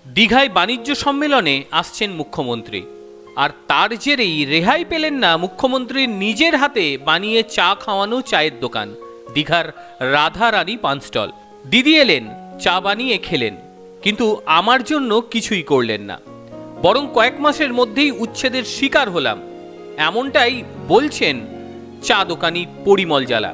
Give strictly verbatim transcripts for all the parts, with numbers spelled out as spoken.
দীঘায় বাণিজ্য সম্মেলনে আসছেন মুখ্যমন্ত্রী, আর তার জেরেই রেহাই পেলেন না মুখ্যমন্ত্রীর নিজের হাতে বানিয়ে চা খাওয়ানো চায়ের দোকান দীঘার রাধারানী পান স্টল। দিদি এলেন, চা বানিয়ে খেলেন, কিন্তু আমার জন্য কিছুই করলেন না, বরং কয়েক মাসের মধ্যেই উচ্ছেদের শিকার হলাম, এমনটাই বলছেন চা দোকানি পরিমল জালা।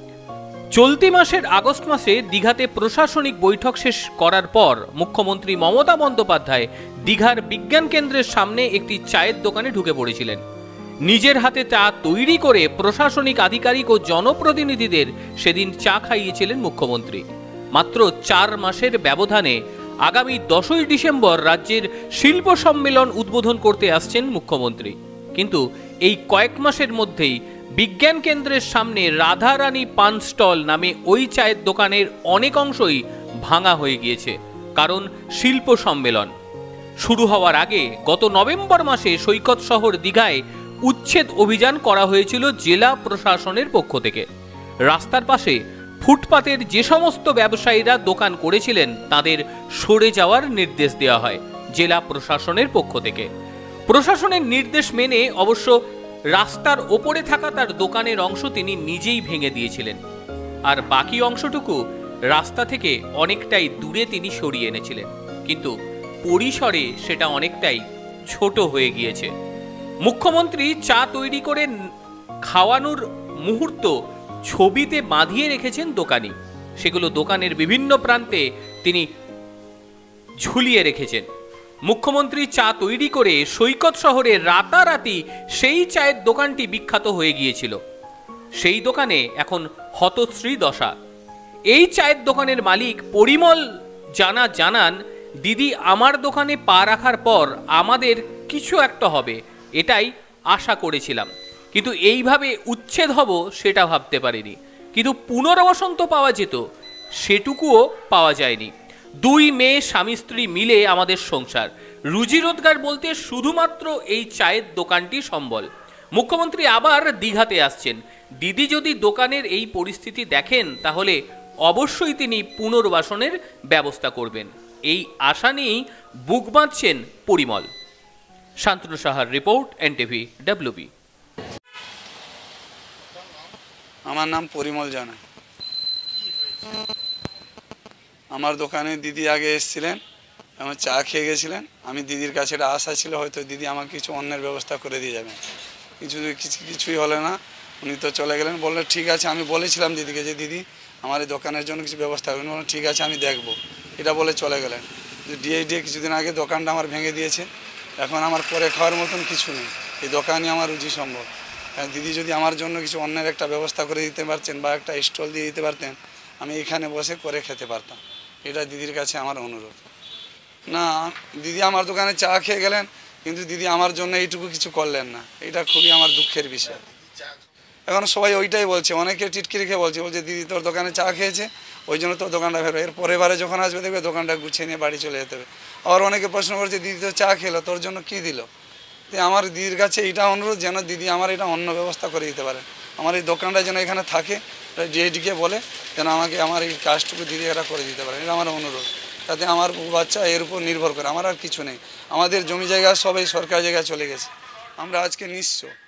চলতি মাসের আগস্ট মাসে দীঘাতে প্রশাসনিক বৈঠক শেষ করার পর মুখ্যমন্ত্রী মমতা বন্দ্যোপাধ্যায় দীঘার বিজ্ঞান কেন্দ্রের সামনে একটি চায়ের দোকানে ঢুকে পড়েছিলেন। নিজের হাতে চা তৈরি করে প্রশাসনিক আধিকারিক ও জনপ্রতিনিধিদের সেদিন চা খাইয়েছিলেন মুখ্যমন্ত্রী। মাত্র চার মাসের ব্যবধানে আগামী দশই ডিসেম্বর রাজ্যের শিল্প সম্মেলন উদ্বোধন করতে আসছেন মুখ্যমন্ত্রী, কিন্তু এই কয়েক মাসের মধ্যেই বিজ্ঞান কেন্দ্রের সামনে রাধারানী পান স্টল নামে ওই চায়ের দোকানের অনেক অংশই ভাঙা হয়ে গিয়েছে, কারণ শিল্প সম্মেলন শুরু হওয়ার আগে গত নভেম্বর মাসে সৈকত শহর দীঘায় উচ্ছেদ অভিযান করা হয়েছিল জেলা প্রশাসনের পক্ষ থেকে। রাস্তার পাশে ফুটপাতের যে সমস্ত ব্যবসায়ীরা দোকান করেছিলেন তাদের সরে যাওয়ার নির্দেশ দেওয়া হয় জেলা প্রশাসনের পক্ষ থেকে। প্রশাসনের নির্দেশ মেনে অবশ্য রাস্তার ওপরে থাকা তার দোকানের অংশ তিনি নিজেই ভেঙে দিয়েছিলেন, আর বাকি অংশটুকু রাস্তা থেকে অনেকটাই দূরে তিনি সরিয়ে এনেছিলেন, কিন্তু পরিসরে সেটা অনেকটাই ছোট হয়ে গিয়েছে। মুখ্যমন্ত্রী চা তৈরি করে খাওয়ানোর মুহূর্ত ছবিতে বাঁধিয়ে রেখেছেন দোকানি, সেগুলো দোকানের বিভিন্ন প্রান্তে তিনি ঝুলিয়ে রেখেছেন। মুখ্যমন্ত্রী চা তৈরি করে সৈকত শহরে রাতারাতি সেই চায়ের দোকানটি বিখ্যাত হয়ে গিয়েছিল। সেই দোকানে এখন হতশ্রী দশা। এই চায়ের দোকানের মালিক পরিমল জানা জানান, দিদি আমার দোকানে পা রাখার পর আমাদের কিছু একটা হবে এটাই আশা করেছিলাম, কিন্তু এইভাবে উচ্ছেদ হব সেটা ভাবতে পারিনি, কিন্তু পুনর্বসন্ত পাওয়া যেত সেটুকুও পাওয়া যায়নি। দুই মেয়ে স্বামী স্ত্রী মিলে আমাদের সংসার, রুজি রোজগার বলতে শুধুমাত্র এই চায়ের দোকানটি সম্বল। মুখ্যমন্ত্রী আবার দীঘাতে আসছেন, দিদি যদি দোকানের এই পরিস্থিতি দেখেন তাহলে অবশ্যই তিনি পুনর্বাসনের ব্যবস্থা করবেন, এই আশা নিয়েই বুক বাঁধছেন পরিমল। শান্তনু সাহার রিপোর্ট, এনটিভি ডাব্লিউবি। আমার নাম পরিমল জানা। আমার দোকানে দিদি আগে এসেছিলেন এবং চা খেয়ে গেছিলেন। আমি দিদির কাছে একটা আশা ছিল হয়তো দিদি আমাকে কিছু অন্যের ব্যবস্থা করে দিয়ে যাবেন, কিছু কিছু কিছুই হলো না। উনি তো চলে গেলেন, বললেন ঠিক আছে। আমি বলেছিলাম দিদিকে যে দিদি আমার এই দোকানের জন্য কিছু ব্যবস্থা করবেন, বললেন ঠিক আছে আমি দেখবো, এটা বলে চলে গেলেন। ডিএ ডিএ কিছুদিন আগে দোকানটা আমার ভেঙে দিয়েছে, এখন আমার করে খাওয়ার মতন কিছু নেই, এই দোকানই আমার রুজি সম্ভব। দিদি যদি আমার জন্য কিছু অন্যের একটা ব্যবস্থা করে দিতে পারতেন বা একটা স্টল দিয়ে দিতে পারতেন, আমি এখানে বসে করে খেতে পারতাম, এটা দিদির কাছে আমার অনুরোধ। না, দিদি আমার দোকানে চা খেয়ে গেলেন, কিন্তু দিদি আমার জন্য এইটুকু কিছু করলেন না, এটা খুবই আমার দুঃখের বিষয়। এখন সবাই ওইটাই বলছে, অনেকে টিটকি রেখে বলছে বলছে দিদি তোর দোকানে চা খেয়েছে ওই জন্য তোর দোকানটা ফেরবে, এর পরের বারে যখন আসবে দেখবে দোকানটা গুছিয়ে নিয়ে বাড়ি চলে যেতে হবে। আবার অনেকে প্রশ্ন করছে দিদি তো চা খেলো, তোর জন্য কী দিল? আমার দিদির কাছে এইটা অনুরোধ যেন দিদি আমার এটা অন্য ব্যবস্থা করে দিতে পারে, আমার এই দোকানটা যেন এখানে থাকে, ডিএডিকে বলে যেন আমাকে আমার এই কাজটুকু দিদি এরা করে দিতে পারে, এটা আমার অনুরোধ। তাতে আমার বাচ্চা এর উপর নির্ভর করে, আমার আর কিছু নেই। আমাদের জমি জায়গা সবাই সরকারি জায়গায় চলে গেছে, আমরা আজকে নিঃস্ব।